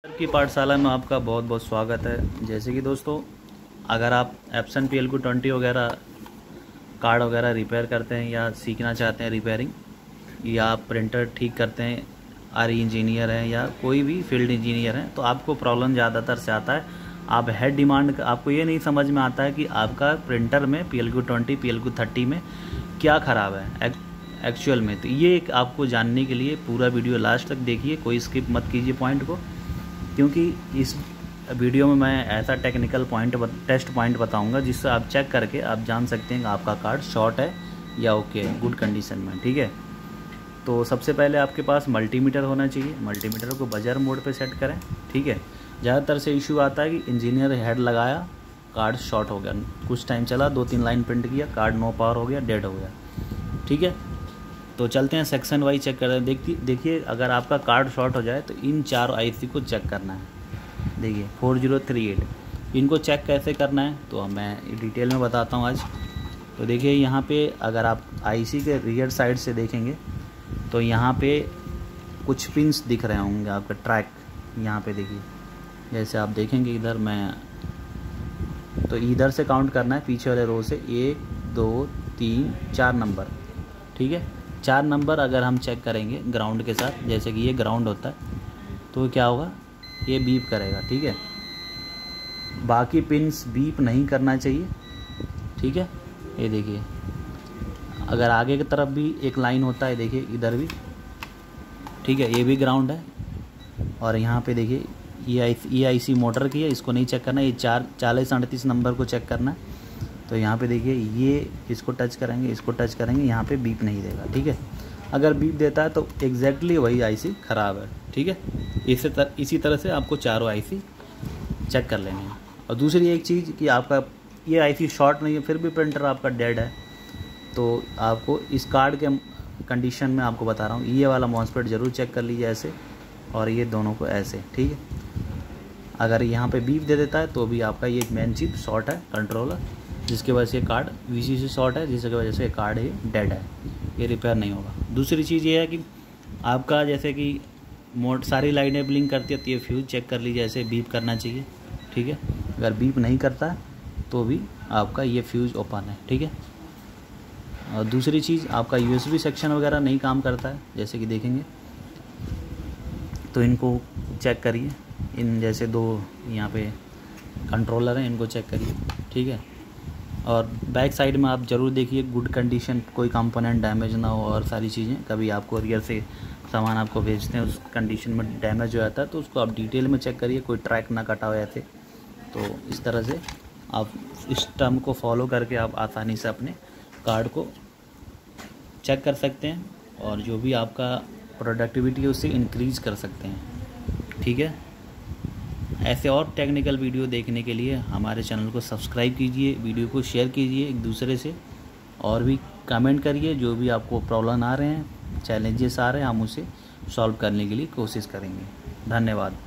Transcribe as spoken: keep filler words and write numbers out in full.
की पाठशाला में आपका बहुत बहुत स्वागत है। जैसे कि दोस्तों, अगर आप Epson P L Q twenty वगैरह कार्ड वगैरह रिपेयर करते हैं या सीखना चाहते हैं रिपेयरिंग, या आप प्रिंटर ठीक करते हैं, आर इंजीनियर हैं या कोई भी फील्ड इंजीनियर हैं, तो आपको प्रॉब्लम ज़्यादातर से आता है आप हेड डिमांड, आपको ये नहीं समझ में आता है कि आपका प्रिंटर में P L Q twenty P L Q thirty में क्या ख़राब है एक्चुअल में। तो ये एक आपको जानने के लिए पूरा वीडियो लास्ट तक देखिए, कोई स्किप मत कीजिए पॉइंट को, क्योंकि इस वीडियो में मैं ऐसा टेक्निकल पॉइंट टेस्ट पॉइंट बताऊंगा जिससे आप चेक करके आप जान सकते हैं कि आपका कार्ड शॉर्ट है या ओके है, गुड कंडीशन में। ठीक है, तो सबसे पहले आपके पास मल्टीमीटर होना चाहिए। मल्टीमीटर को बजर मोड पे सेट करें। ठीक है, ज़्यादातर से इशू आता है कि इंजीनियर हेड लगाया, कार्ड शॉर्ट हो गया, कुछ टाइम चला, दो तीन लाइन प्रिंट किया, कार्ड नो पावर हो गया, डेड हो गया। ठीक है, तो चलते हैं सेक्शन वाइज चेक करते हैं। देखिए देखिए अगर आपका कार्ड शॉर्ट हो जाए तो इन चार आईसी को चेक करना है। देखिए फोर ज़ीरो थ्री एट, इनको चेक कैसे करना है तो मैं डिटेल में बताता हूँ आज। तो देखिए यहाँ पे अगर आप आईसी के रियर साइड से देखेंगे तो यहाँ पे कुछ पिंस दिख रहे होंगे आपका ट्रैक, यहाँ पे देखिए, जैसे आप देखेंगे इधर, मैं तो इधर से काउंट करना है पीछे वाले रो से, एक दो तीन चार नंबर। ठीक है, चार नंबर अगर हम चेक करेंगे ग्राउंड के साथ, जैसे कि ये ग्राउंड होता है, तो क्या होगा, ये बीप करेगा। ठीक है, बाकी पिंस बीप नहीं करना चाहिए। ठीक है, ये देखिए अगर आगे की तरफ भी एक लाइन होता है, देखिए इधर भी। ठीक है, ये भी ग्राउंड है, और यहाँ पे देखिए ये आई ये आई सी मोटर की है, इसको नहीं चेक करना, ये चार चालीस अड़तीस नंबर को चेक करना है। तो यहाँ पे देखिए ये इसको टच करेंगे, इसको टच करेंगे, यहाँ पे बीप नहीं देगा। ठीक है, अगर बीप देता है तो एग्जैक्टली वही आईसी ख़राब है। ठीक है, इसी तर, इसी तरह से आपको चारों आईसी चेक कर लेंगे। और दूसरी एक चीज़ कि आपका ये आईसी शॉर्ट नहीं है, फिर भी प्रिंटर आपका डेड है, तो आपको इस कार्ड के कंडीशन में आपको बता रहा हूँ, ये वाला मॉसफेट ज़रूर चेक कर लीजिए ऐसे, और ये दोनों को ऐसे। ठीक है, अगर यहाँ पे बीप दे देता है तो भी आपका ये मेन चिप शॉर्ट है, कंट्रोलर, जिसकी वजह से कार्ड वीसीसी शॉर्ट है, जिसकी वजह से कार्ड ये डेड है, ये रिपेयर नहीं होगा। दूसरी चीज़ ये है कि आपका जैसे कि मोड सारी लाइनें ब्लिंक करती है, तो ये फ्यूज़ चेक कर लीजिए, ऐसे बीप करना चाहिए। ठीक है, अगर बीप नहीं करता है तो भी आपका ये फ्यूज़ ओपन है। ठीक है, और दूसरी चीज़ आपका यूएसबी सेक्शन वगैरह नहीं काम करता है, जैसे कि देखेंगे, तो इनको चेक करिए। इन जैसे दो यहाँ पे कंट्रोलर हैं, इनको चेक करिए। ठीक है, और बैक साइड में आप ज़रूर देखिए गुड कंडीशन, कोई कंपोनेंट डैमेज ना हो, और सारी चीज़ें, कभी आप कोरियर से सामान आपको भेजते हैं उस कंडीशन में डैमेज हो जाता है, तो उसको आप डिटेल में चेक करिए, कोई ट्रैक ना कटा हो ऐसे। तो इस तरह से आप इस टर्म को फॉलो करके आप आसानी से अपने कार्ड को चेक कर सकते हैं, और जो भी आपका प्रोडक्टिविटी है उससे इंक्रीज़ कर सकते हैं। ठीक है, ऐसे और टेक्निकल वीडियो देखने के लिए हमारे चैनल को सब्सक्राइब कीजिए, वीडियो को शेयर कीजिए एक दूसरे से, और भी कमेंट करिए, जो भी आपको प्रॉब्लम आ रहे हैं, चैलेंजेस आ रहे हैं, हम उसे सॉल्व करने के लिए कोशिश करेंगे। धन्यवाद।